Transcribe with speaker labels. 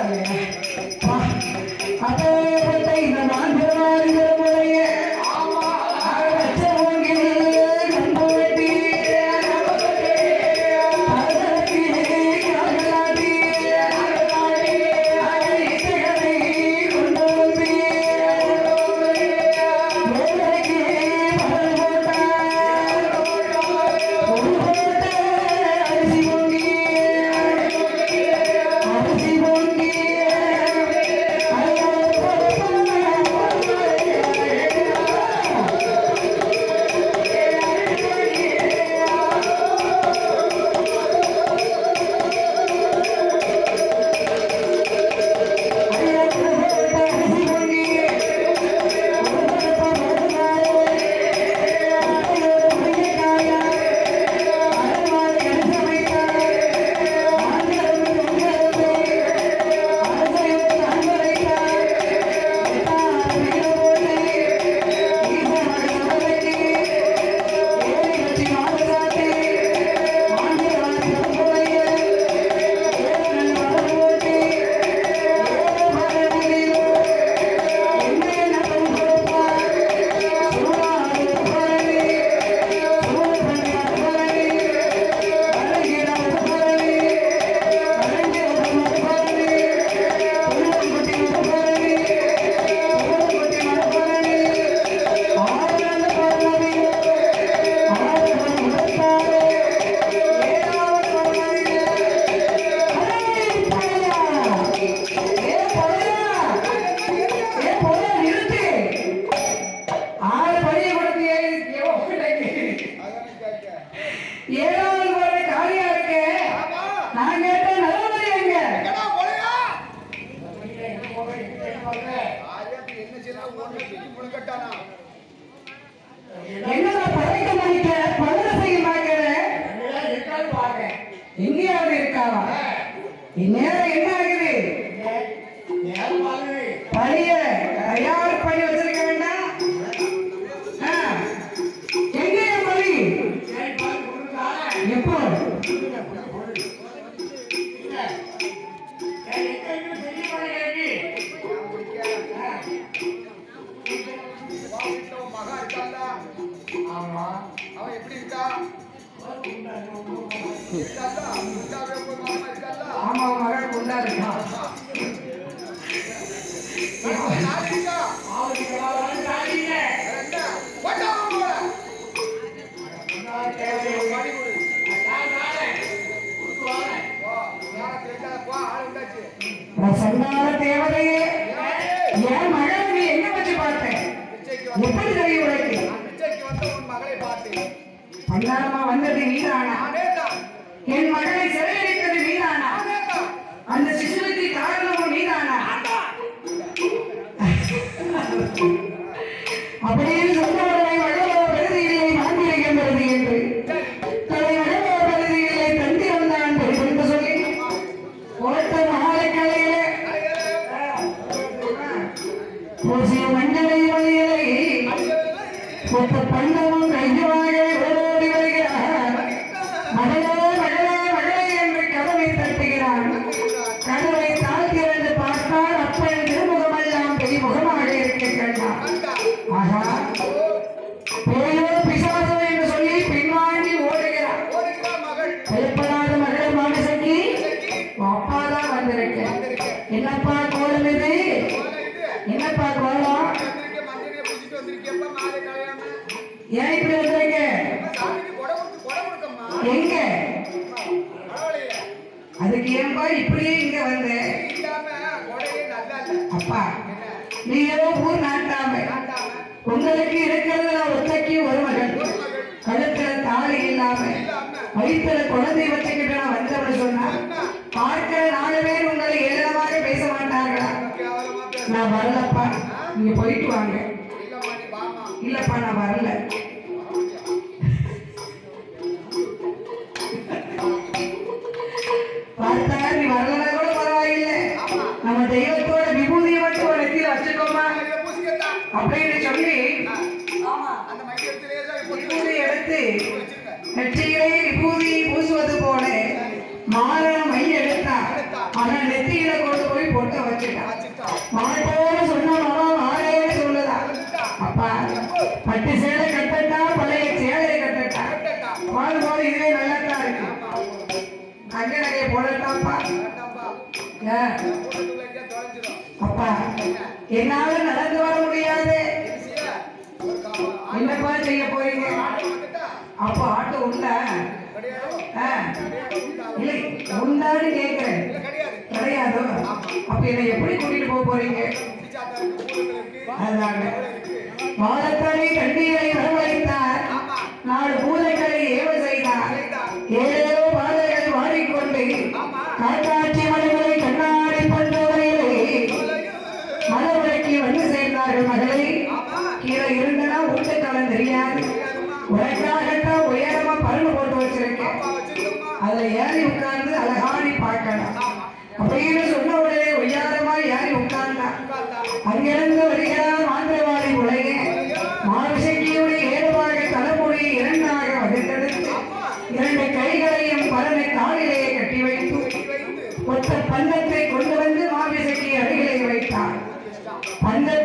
Speaker 1: மாரண my எடுத்தார் ஆனால் நெத்தியில கொண்டு போய் போய் பொண்ணை வச்சுட்டான். மாட்டோட சொன்ன மனம் ஆரேன்னு சொல்லுதா. அப்பா பட்டு சேலை கட்டட்டா பழைய சேலையை கட்டட்டா போது இதுவே நல்லாத்தான் இருக்கு. அங்க நிறைய போடட்டாப்பா. அப்பா என்னால நடந்து வர முடியாது. என்னப்பா செய்ய போறீங்க? அப்ப ஆட்டோ உண்டா? இல்லை உண்டான்னு கேட்கிறேன். கிடையாது. அப்ப என்னை எப்படி கூட்டிட்டு போக போறீங்க? அதுதாங்க மாலத்தானே கண்ணீரை வரவழைத்தார். 4 பூதைகளை ஏவ செய்தார். 7 பாதைகளை வாடிக்கொண்டு காட்டாட்சி மலைகளை கண்ணாடி பண்பவரையிலே மலவரைக்கு வந்து சேர்ந்தார்கள். மகளே கீழே இருந்தனா ஊட்டக்காலம் தெரியாது. உனக்காகத்தான் உயரமா பருவ போட்டு வச்சிருக்கேன். அதுல ஏறி உட்கார்ந்து அழகாடி பார்க்கலாம் அப்படின்னு சொன்ன உடனே உயரமா ஏறி உட்கார்ந்தா. அங்கிருந்து வருகிறார் மாந்திரவாதி உலக மாவிசக்கியுடைய ஏதுவாக தலைமுடி 2ஆக வகுத்தெடுத்து 2 கைகளையும் பரனை காலிலேயே கட்டி வைத்து ஒத்த பந்தத்தை கொண்டு வந்து மாவிசக்கி அருகிலே வைத்தார். பந்தத்தை